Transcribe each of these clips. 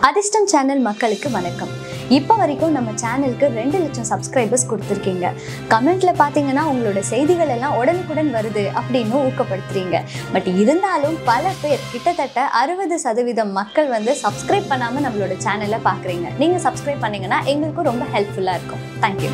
அதிர்ஷ்டம் சேனல் மக்களுக்கு வணக்கம். இப்போ வரைக்கும் நம்ம சேனலுக்கு 2 லட்சம் சப்ஸ்கிரைபர்ஸ் கொடுத்துருக்கீங்க. கமெண்ட்ல பார்த்தீங்கன்னா உங்களோட செய்திகள் எல்லாம் உடனுக்குடன் வருது அப்படின்னு ஊக்கப்படுத்துறீங்க. பட் இருந்தாலும் பல பேர் கிட்டத்தட்ட 60% மக்கள் சப்ஸ்கிரைப் பண்ணாமல் நம்மளோட சேனலை பார்க்குறீங்க. நீங்கள் சப்ஸ்கிரைப் பண்ணீங்கன்னா எங்களுக்கும் ரொம்ப ஹெல்ப்ஃபுல்லாக இருக்கும். தேங்க்யூ.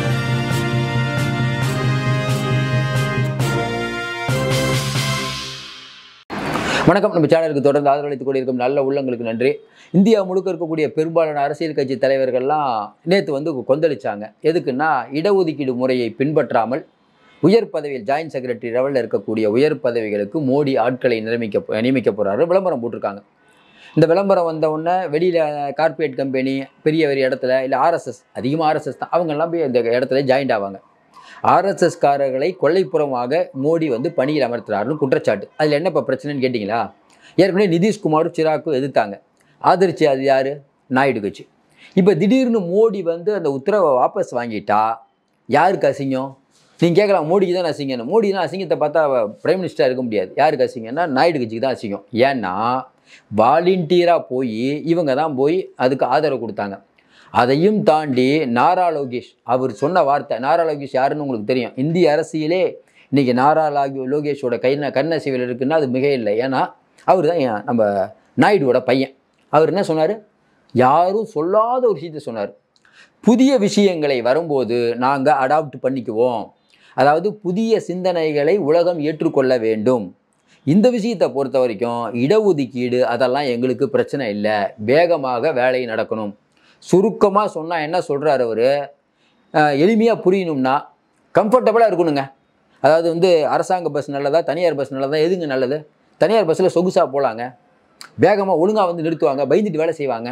வணக்கம். நம்ம சேனலுக்கு தொடர்ந்து ஆதரவளித்துக் கொண்டிருக்கும் நல்ல உள்ளங்களுக்கு நன்றி. இந்தியா முழுக்க இருக்கக்கூடிய பெரும்பாலான அரசியல் கட்சி தலைவர்கள்லாம் நேற்று கொந்தளிச்சாங்க. எதுக்குன்னா, இடஒதுக்கீடு முறையை பின்பற்றாமல் உயர் பதவியில் ஜாயின்ட் செக்ரட்டரி லெவலில் இருக்கக்கூடிய உயர் பதவிகளுக்கு மோடி ஆட்களை நியமிக்க போகிறாரு. விளம்பரம் போட்டிருக்காங்க. இந்த விளம்பரம் வந்த உடனே வெளியில் கார்ப்பரேட் கம்பெனி பெரிய இடத்துல இல்லை ஆர்எஸ்எஸ், அதிகமாக ஆர்எஸ்எஸ் தான், அவங்கெல்லாம் போய் இந்த இடத்துல ஜாயின்ட் ஆவாங்க. ஆர்எஸ்எஸ்காரர்களை கொள்ளைப்புறமாக மோடி பணியில் அமர்த்துறாருன்னு குற்றச்சாட்டு. அதில் என்ன இப்போ பிரச்சனைன்னு கேட்டிங்களா? ஏற்கனவே நிதிஷ்குமாரும் சிராக்கும் எதிர்த்தாங்க. ஆதரிச்சு அது யார்? நாயுடு கட்சி. இப்போ திடீர்னு மோடி அந்த உத்தரவை வாபஸ் வாங்கிட்டா யாருக்கு அசிங்கம்? நீங்கள் கேட்கலாம், மோடிக்கு தான் அசிங்கன்னு. மோடி தான் அசிங்கத்தை பார்த்தா பிரைம் மினிஸ்டராக இருக்க முடியாது. யாருக்கு அசிங்கம்னா நாயுடு கட்சிக்கு தான் அசிங்கம். ஏன்னா வாலண்டியராக போய் இவங்க தான் போய் அதுக்கு ஆதரவு கொடுத்தாங்க. அதையும் தாண்டி நாரா லோகேஷ் அவர் சொன்ன வார்த்தை, நாரா லோகேஷ் யாருன்னு உங்களுக்கு தெரியும். இந்திய அரசியலே இன்றைக்கி நாரா லோகேஷோட கண்ணசைவில் இருக்குன்னா அது மிக இல்லை. ஏன்னா அவர் தான் நம்ம நாயுடுவோட பையன். அவர் என்ன சொன்னார்? யாரும் சொல்லாத ஒரு விஷயத்தை சொன்னார். புதிய விஷயங்களை வரும்போது நாங்கள் அடாப்ட் பண்ணிக்குவோம். அதாவது புதிய சிந்தனைகளை உலகம் ஏற்றுக்கொள்ள வேண்டும். இந்த விஷயத்தை பொறுத்த வரைக்கும் இடஒதுக்கீடு அதெல்லாம் எங்களுக்கு பிரச்சனை இல்லை, வேகமாக வேலை நடக்கணும். சுருக்கமாக சொன்னால் என்ன சொல்கிறார் அவர்? எளிமையாக புரியணும்னா கம்ஃபர்டபுளாக இருக்கணுங்க. அதாவது அரசாங்க பஸ் நல்லதா தனியார் பஸ் நல்லதா? எதுங்க நல்லது? தனியார் பஸ்ஸில் சொகுசாக போகலாங்க, வேகமாக ஒழுங்காக நிறுத்துவாங்க, பயந்துட்டு வேலை செய்வாங்க.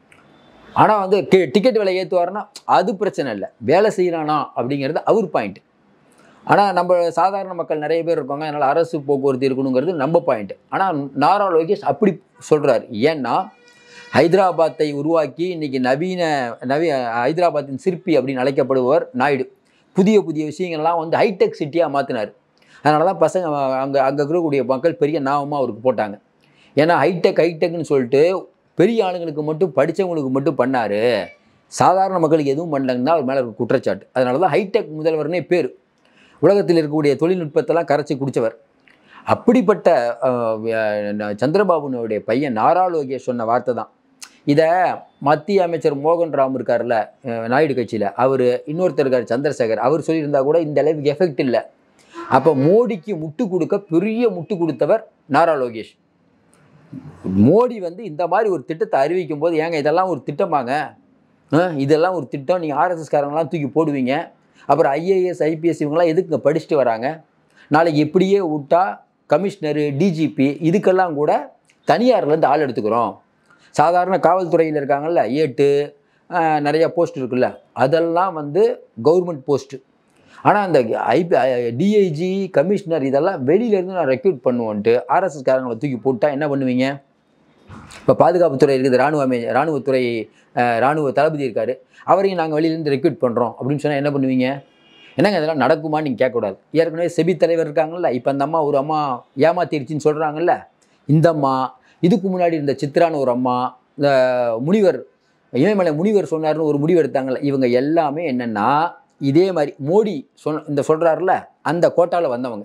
ஆனால் டிக்கெட் விலை ஏற்றுவாருன்னா அது பிரச்சனை இல்லை, வேலை செய்கிறானா அப்படிங்கிறது அவர் பாயிண்ட். ஆனால் நம்ம சாதாரண மக்கள் நிறைய பேர் இருக்காங்க, அதனால் அரசு போக்குவரத்து இருக்கணுங்கிறது நம்ம பாயிண்ட். ஆனால் நாரா லோகேஷ் அப்படி சொல்கிறார். ஏன்னா ஹைதராபாத்தை உருவாக்கி இன்றைக்கி ஹைதராபாத்தின் சிற்பி அப்படின்னு அழைக்கப்படுபவர் நாயுடு. புதிய விஷயங்கள்லாம் ஹைடெக் சிட்டியாக மாற்றினார். அதனால தான் பசங்க அங்கே இருக்கக்கூடிய மக்கள் பெரிய நாமமாக அவருக்கு போட்டாங்க. ஏன்னா ஹைடெக்னு சொல்லிட்டு பெரிய ஆளுங்களுக்கு மட்டும் படித்தவங்களுக்கு மட்டும் பண்ணார், சாதாரண மக்களுக்கு எதுவும் பண்ணலங்கன்னா அவர் மேலே குற்றச்சாட்டு. அதனால தான் ஹைடெக் முதல்வர்னே பேர். உலகத்தில் இருக்கக்கூடிய தொழில்நுட்பத்தெல்லாம் கரைச்சி குடித்தவர். அப்படிப்பட்ட சந்திரபாபுனுடைய பையன் நாரா லோகேஷ் சொன்ன வார்த்தை தான். இதை மத்திய அமைச்சர் மோகன் ராம் இருக்கார்ல நாயுடு கட்சியில், அவர் இன்னொருத்தர் இருக்கார் சந்திரசேகர், அவர் சொல்லியிருந்தா கூட இந்த அளவுக்கு எஃபெக்ட் இல்லை. அப்போ மோடிக்கு முட்டு கொடுக்க பெரிய முட்டு கொடுத்தவர் நாரா லோகேஷ். மோடி இந்த மாதிரி ஒரு திட்டத்தை அறிவிக்கும் போது, ஏங்க இதெல்லாம் ஒரு திட்டமாங்க, இதெல்லாம் ஒரு திட்டம், நீங்கள் ஆர்எஸ்எஸ்காரங்களாம் தூக்கி போடுவீங்க, அப்புறம் ஐஏஎஸ் ஐபிஎஸ் இவங்கெல்லாம் எதுக்கு படிச்சுட்டு வராங்க, நாளைக்கு இப்படியே விட்டா கமிஷனரு டிஜிபி இதுக்கெல்லாம் கூட தனியார்லேருந்து ஆள் எடுத்துக்கிறோம். சாதாரண காவல்துறையில் இருக்காங்கல்ல, ஏட்டு நிறையா போஸ்ட் இருக்குல்ல, அதெல்லாம் கவர்மெண்ட் போஸ்ட்டு. ஆனால் அந்த டிஐஜி கமிஷனர் இதெல்லாம் வெளியிலேருந்து நான் ரெக்ரூட் பண்ணுவோன்ட்டு ஆர்எஸ்எஸ்காரங்களை தூக்கி போட்டால் என்ன பண்ணுவீங்க? இப்போ பாதுகாப்புத்துறை இருக்குது, இராணுவத்துறை இராணுவ தளபதி இருக்கார், அவரையும் நாங்கள் வெளியிலேருந்து ரெக்ரூட் பண்ணுறோம் அப்படின்னு சொன்னால் என்ன பண்ணுவீங்க? என்னங்க இதெல்லாம் நடக்குமான்னு நீங்கள் கேட்கக்கூடாது. ஏற்கனவே செபி தலைவர் இருக்காங்கல்ல, இப்போ அந்த அம்மா ஒரு அம்மா ஏமாத்திருச்சின்னு சொல்கிறாங்கல்ல, இந்த அம்மா, இதுக்கு முன்னாடி இருந்த சித்ரான்னு ஒரு அம்மா, இந்த முனிவர் இமயமலை முனிவர் சொன்னார்னு ஒரு முடிவு எடுத்தாங்கல்ல, இவங்க எல்லாமே என்னென்னா இதே மாதிரி மோடி சொல்கிறாருல அந்த கோட்டாவில் வந்தவங்க.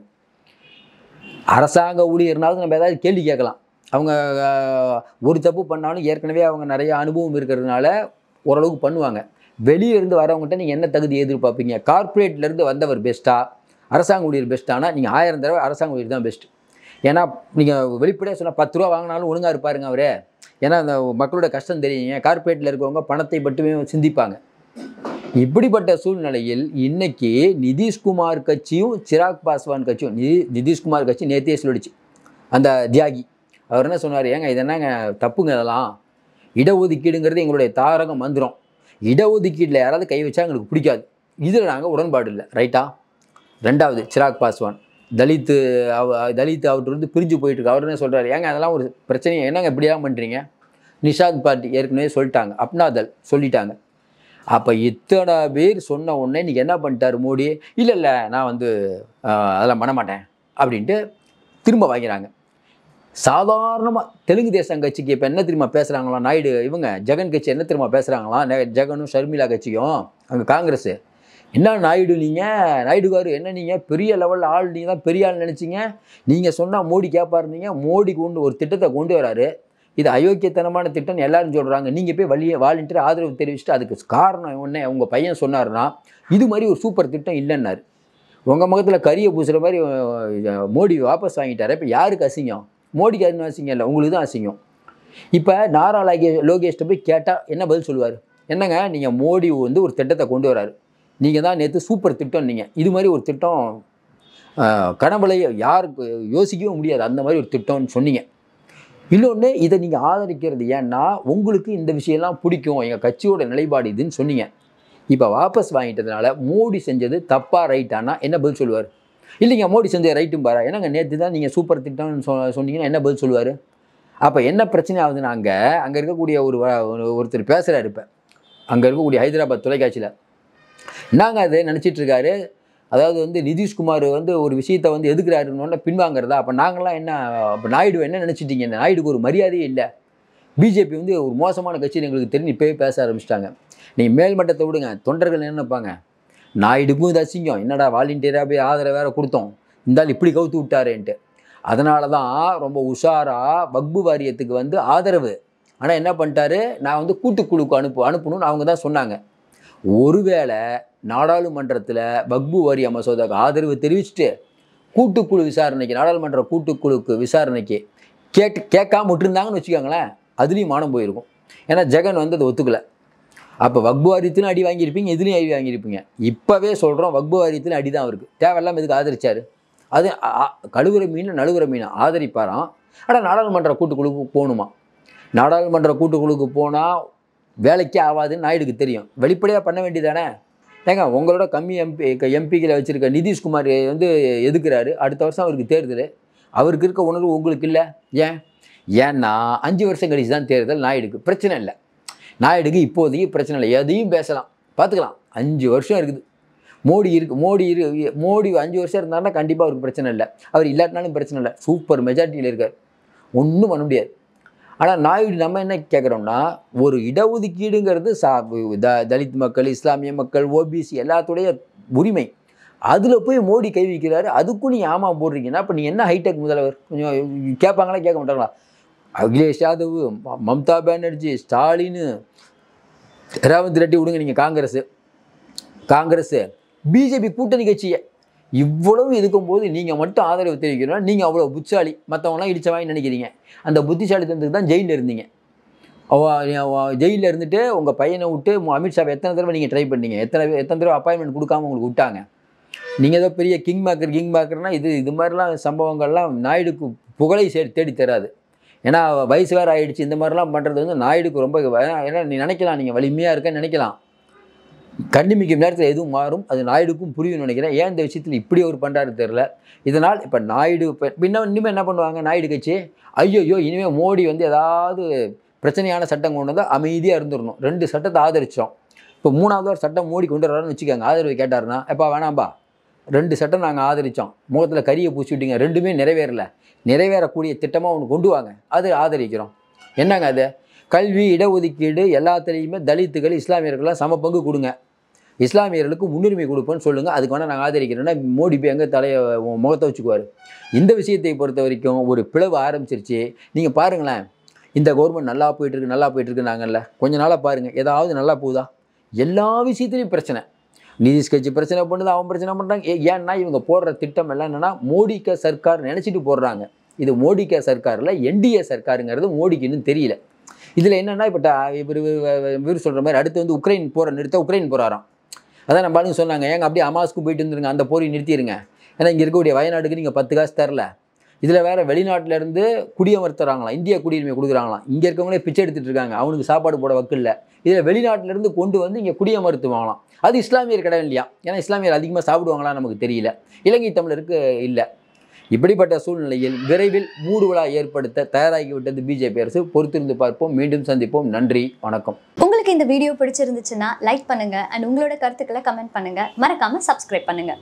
அரசாங்க ஊழியர்னாலும் நம்ம ஏதாவது கேள்வி கேட்கலாம். அவங்க ஒரு தப்பு பண்ணாலும் ஏற்கனவே அவங்க நிறைய அனுபவம் இருக்கிறதுனால ஓரளவுக்கு பண்ணுவாங்க. வெளியிலேருந்து வரவங்ககிட்ட நீங்கள் என்ன தகுதி எதிர்பார்ப்பீங்க? கார்ப்பரேட்லேருந்து வந்தவர் பெஸ்ட்டா, அரசாங்க ஊழியர் பெஸ்ட்டானா நீங்கள் 1000 தடவை அரசாங்க ஊழியர் தான் பெஸ்ட்டு. ஏன்னா நீங்கள் வெளிப்படையாக சொன்னால் 10 ரூபா வாங்கினாலும் ஒழுங்காக இருப்பாருங்க அவர். ஏன்னா அந்த மக்களோட கஷ்டம் தெரியுங்க. கார்ப்பரேட்டில் இருக்கவங்க பணத்தை மட்டுமே சிந்திப்பாங்க. இப்படிப்பட்ட சூழ்நிலையில் இன்னைக்கு நிதிஷ்குமார் கட்சியும் சிராக் பாஸ்வான் கட்சியும், நிதிஷ்குமார் கட்சி நேற்றே சொல்லிடுச்சு, அந்த தியாகி அவர் என்ன சொன்னார்? ஏங்க இதென்னாங்க தப்புங்க, இதெல்லாம் இடஒதுக்கீடுங்கிறது எங்களுடைய தாரக மந்திரம், இடஒதுக்கீட்டில் யாராவது கை வச்சா எங்களுக்கு பிடிக்காது, இதில் நாங்கள் உடன்பாடு இல்லை, ரைட்டா? ரெண்டாவது சிராக் பாஸ்வான் தலித்து அவர்கிட்ட பிரிஞ்சு போயிட்டுருக்கு. அவர் என்ன சொல்கிறார்? ஏங்க அதெல்லாம் ஒரு பிரச்சனையை என்னங்க இப்படியாக பண்ணுறீங்க? நிஷாத் பார்ட்டி ஏற்கனவே சொல்லிட்டாங்க, அப்னாதல் சொல்லிட்டாங்க. அப்போ இத்தனை பேர் சொன்ன உடனே இன்றைக்கி என்ன பண்ணிட்டார் மோடி? இல்லை நான் அதெல்லாம் பண்ண மாட்டேன் அப்படின்ட்டு திரும்ப வாங்கிறாங்க. சாதாரணமாக தெலுங்கு தேசம் கட்சிக்கு இப்போ என்ன தெரியுமா பேசுகிறாங்களாம் நாயுடு, இவங்க ஜெகன் கட்சி என்ன தெரியுமா பேசுகிறாங்களாம், ஜெகனும் ஷர்மிளா கட்சியும் அங்கே காங்கிரஸ். என்ன நாயுடு நீங்கள், நாயுடுகாரு என்ன நீங்கள் பெரிய லெவலில் ஆள், நீங்கள் தான் பெரிய ஆள் நினச்சிங்க, நீங்கள் சொன்னால் மோடி கேட்பாருந்தீங்க, மோடி கொண்டு ஒரு திட்டத்தை கொண்டு வராரு, இது அயோக்கியத்தனமான திட்டம்னு எல்லாரும் சொல்கிறாங்க, நீங்கள் போய் வாலண்டியர் ஆதரவு தெரிவிச்சுட்டு அதுக்கு காரணம் ஒன்றே உங்கள் பையன் சொன்னார்னா இது மாதிரி ஒரு சூப்பர் திட்டம் இல்லைன்னாரு. உங்கள் முகத்தில் கரியை பூசுகிற மாதிரி மோடி வாபஸ் வாங்கிட்டார். இப்போ யாருக்கு அசிங்கம்? மோடிக்கு அது அசிங்கம் இல்லை, உங்களுக்கு தான் அசிங்கம். இப்போ நாரா லோகேஷ்ட போய் கேட்டால் என்ன பதில் சொல்லுவார்? என்னங்க நீங்கள் மோடி வந்து ஒரு திட்டத்தை கொண்டு வராரு, நீங்கள் தான் நேற்று சூப்பர் திட்டம், நீங்கள் இது மாதிரி ஒரு திட்டம் கனவுலை யாருக்கு யோசிக்கவும் முடியாது, அந்த மாதிரி ஒரு திட்டம்னு சொன்னீங்க. இன்னொன்று, இதை நீங்கள் ஆதரிக்கிறது ஏன்னா உங்களுக்கு இந்த விஷயம்லாம் பிடிக்கும், எங்கள் கட்சியோட நிலைப்பாடு இதுன்னு சொன்னீங்க. இப்போ வாபஸ் வாங்கிட்டதுனால மோடி செஞ்சது தப்பா ரைட்டானா என்ன பதில் சொல்லுவார்? இல்லைங்க மோடி செஞ்சது ரைட்டும் பாரா, ஏன்னாங்க நேற்று தான் நீங்கள் சூப்பர் திட்டம்னு சொன்னீங்கன்னா என்ன பதில் சொல்லுவார்? அப்போ என்ன பிரச்சனை ஆகுதுன்னா அங்கே இருக்கக்கூடிய ஒருத்தர் பேசுகிறாரு. இப்போ அங்கே இருக்கக்கூடிய ஹைதராபாத் தொலைக்காட்சியில் நாங்கள் அதை நினச்சிட்டு இருக்காரு, அதாவது வந்து நிதிஷ்குமார் வந்து ஒரு விஷயத்தை வந்து எதுக்குறாருன்னு பின்வாங்கிறதா? அப்போ நாங்களாம் என்ன, அப்போ நாயுடு என்ன நினச்சிட்டிங்க? நாயுடுக்கு ஒரு மரியாதையே இல்லை, பிஜேபி வந்து ஒரு மோசமான கட்சின்னு எங்களுக்கு தெரிஞ்சு இப்போவே பேச ஆரம்பிச்சிட்டாங்க. நீங்கள் மேல்மட்டத்தை விடுங்க, தொண்டர்கள் என்ன நினைப்பாங்க? நாயுடுக்கும் இது அசிங்கம், என்னடா வாலண்டியராக போய் ஆதரவு வேறு கொடுத்தோம், இருந்தாலும் இப்படி கவுத்து விட்டாரேன்ட்டு. அதனால தான் ரொம்ப உஷாராக வக்பு வாரியத்துக்கு வந்து ஆதரவு. ஆனால் என்ன பண்ணிட்டாரு, நான் வந்து கூட்டுக்குழுக்கு அனுப்பணும்னு அவங்க தான் சொன்னாங்க. ஒருவேளை நாடாளுமன்றத்தில் வக்பு வாரிய மசோதாவுக்கு ஆதரவு தெரிவிச்சுட்டு கூட்டுக்குழு விசாரணைக்கு, நாடாளுமன்ற கூட்டுக்குழுக்கு விசாரணைக்கு கேட்காம விட்டுருந்தாங்கன்னு வச்சுக்கோங்களேன், அதுலேயும் மானம் போயிருக்கும். ஏன்னா ஜெகன் வந்து அதை ஒத்துக்கலை. அப்போ வக்பு வாரியத்திலும் அடி வாங்கியிருப்பீங்க, இதுலேயும் அடி வாங்கியிருப்பீங்க. இப்போவே சொல்கிறோம், வக்பு வாரியத்திலும் அடி தான் அவருக்கு. தேவையில்லாமல் இதுக்கு ஆதரிச்சார். அது கழுவுற மீன் நழுவுற மீன் ஆதரிப்பாராம். ஆனால் நாடாளுமன்ற கூட்டுக்குழுக்கு போகணுமா? நாடாளுமன்ற கூட்டுக்குழுக்கு போனால் வேலைக்கே ஆகாதுன்னு நாயுடுக்கு தெரியும். வெளிப்படையாக பண்ண வேண்டியதானே? ஏங்க உங்களோட கம்மி எம்பிக்களை வச்சுருக்க நிதிஷ்குமார் வந்து எதுக்குறாரு? அடுத்த வருஷம் அவருக்கு தேர்தல், அவருக்கு இருக்க உணர்வு உங்களுக்கு இல்லை. ஏன்னா 5 வருஷம் கழிச்சு தான் தேர்தல். நாயுடுக்கு பிரச்சனை இல்லை, நாயுடுக்கு இப்போதைக்கு பிரச்சனை இல்லை, எதையும் பேசலாம், பார்த்துக்கலாம். 5 வருஷம் இருக்குது. மோடி 5 வருஷம் இருந்தாருன்னா கண்டிப்பாக அவருக்கு பிரச்சனை இல்லை, அவர் இல்லாட்டினாலும் பிரச்சனை இல்லை, சூப்பர் மெஜாரிட்டியில் இருக்கார், ஒன்றும் பண்ண முடியாது. ஆனால் நாயுடு நம்ம என்ன கேட்குறோம்னா, ஒரு இடஒதுக்கீடுங்கிறது தலித் மக்கள், இஸ்லாமிய மக்கள், ஓபிசி எல்லாத்துடைய உரிமை. அதில் போய் மோடி கை வைக்கிறாரு, அதுக்கும் நீங்கள் ஆமா போடுறீங்கன்னா அப்போ நீங்கள் என்ன ஹைடெக் முதல்வர்? கொஞ்சம் கேட்பாங்களா கேட்க மாட்டாங்களா? அகிலேஷ் யாதவ், மம்தா பானர்ஜி, ஸ்டாலின், ரேவந்த் ரெட்டி விடுங்க, நீங்கள் காங்கிரஸ் பிஜேபி கூட்டணி கட்சியை இவ்வளவு இருக்கும்போது நீங்கள் மட்டும் ஆதரவு தெரிவிக்கணும்னா நீங்கள் அவ்வளோ புத்திசாலி, மற்றவங்களாம் இடிச்சவாங்கன்னு நினைக்கிறீங்க. அந்த புத்திசாலித்தனத்துக்கு தான் ஜெயிலில் இருந்தீங்க. ஜெயிலில் இருந்துட்டு உங்கள் பையனை விட்டு அமித்ஷாவை எத்தனை தடவை நீங்கள் ட்ரை பண்ணீங்க? எத்தனை தடவை அப்பாயின்மெண்ட் கொடுக்காம உங்களுக்கு விட்டாங்க? நீங்கள் ஏதோ பெரிய கிங் மேக்கர்னா இது மாதிரிலாம் சம்பவங்கள்லாம் நாயுடுக்கு புகழை தேடி தராது. ஏன்னா வயசு வேறு ஆகிடுச்சு. இந்த மாதிரிலாம் பண்ணுறது வந்து நாயுடுக்கு ரொம்ப, ஏன்னா நீ நினைக்கலாம் நீங்கள் வலிமையாக இருக்கன்னு நினைக்கலாம், கண்ணிமிக்கும் நேரத்தில் எதுவும் மாறும், அது நாயுடுக்கும் புரியும்னு நினைக்கிறேன். ஏன் இந்த விஷயத்தில் இப்படி ஒரு பண்ணுறாரு தெரில. இதனால் இப்போ நாயுடு இனிமேல் என்ன பண்ணுவாங்க நாயுடு கட்சி? ஐயோ இனிமேல் மோடி வந்து ஏதாவது பிரச்சனையான சட்டம் கொண்டு வந்தால் அமைதியாக இருந்துடணும். 2 சட்டத்தை ஆதரிச்சோம், இப்போ 3வது ஒரு சட்டம் மோடி கொண்டு வர்றாருன்னு வச்சுக்கோங்க. ஆதரவு கேட்டாருன்னா, எப்பா வேணாம்பா, 2 சட்டம் நாங்கள் ஆதரித்தோம், முகத்தில் கரியை பூசி விட்டீங்க, 2மே நிறைவேறக்கூடிய திட்டமாக ஒன்று கொண்டு வாங்க, அது ஆதரிக்கிறோம். என்னங்க அது? கல்வி, இடஒதுக்கீடு எல்லாத்துலேயுமே தலித்துகள், இஸ்லாமியர்கள்லாம் சம பங்கு கொடுங்க, இஸ்லாமியர்களுக்கு முன்னுரிமை கொடுப்போன்னு சொல்லுங்கள், அதுக்கு வேணால் நாங்கள் ஆதரிக்கிறோன்னா மோடி போய் எங்கே முகத்தை வச்சுக்குவார். இந்த விஷயத்தை பொறுத்த வரைக்கும் ஒரு பிளவு ஆரம்பிச்சிருச்சு. நீங்கள் பாருங்களேன், இந்த கவர்மெண்ட் நல்லா போயிட்டுருக்கு நாங்கள்ல கொஞ்ச நாளாக பாருங்கள், ஏதாவது நல்லா போகுதா? எல்லா விஷயத்துலையும் பிரச்சனை. நிதிஷ் கட்சி பிரச்சனை பண்ணுது, அவன் பிரச்சனை பண்ணுறாங்க. ஏன்னா இவங்க போடுற திட்டம் எல்லாம் என்னென்னா மோடி கே சர்க்கார் நினச்சிட்டு போடுறாங்க. இது மோடி கே சர்க்காரில் என்டிஏ சர்க்காருங்கிறது மோடிக்கு இன்னும் தெரியல. இதில் என்னென்னா இப்போ இவர் சொல்கிற மாதிரி அடுத்து வந்து உக்ரைன் போகிறாராம். அதான் நம்ம ஆளுங்க சொன்னாங்க, ஏங்க அப்படியே அமாஸ்க்கு போயிட்டு வந்துருங்க, அந்த போரை நிறுத்திடுங்க, ஏன்னா இங்கே இருக்கக்கூடிய வயநாடுக்கு நீங்கள் 10 காசு தரல. இதில் வேறு வெளிநாட்டிலேருந்து குடியமர்த்துறாங்களாம், இந்திய குடியுரிமை கொடுக்குறாங்களாம். இங்கே இருக்கவங்களே பிச்சை எடுத்துகிட்டு இருக்காங்க, அவனுக்கு சாப்பாடு போட வக்கு இல்லை. இதில் வெளிநாட்டிலேருந்து கொண்டு வந்து இங்கே குடியமர்த்துவாங்களாம். அது இஸ்லாமியர் கிடையாது இல்லையா? ஏன்னா இஸ்லாமியர் அதிகமாக சாப்பிடுவாங்களா நமக்கு தெரியல, இலங்கை தமிழருக்கு இல்லை. இப்படிப்பட்ட சூழ்நிலையில் விரைவில் மூடு விழா ஏற்படுத்த தயாராகிவிட்டது பிஜேபி அரசு. பொறுத்திருந்து பார்ப்போம், மீண்டும் சந்திப்போம். நன்றி, வணக்கம். உங்களுக்கு இந்த வீடியோ பிடிச்சிருந்துச்சுன்னா லைக் பண்ணுங்க அண்ட் உங்களோட கருத்துக்களை கமெண்ட் பண்ணுங்க. மறக்காம சப்ஸ்கிரைப் பண்ணுங்க.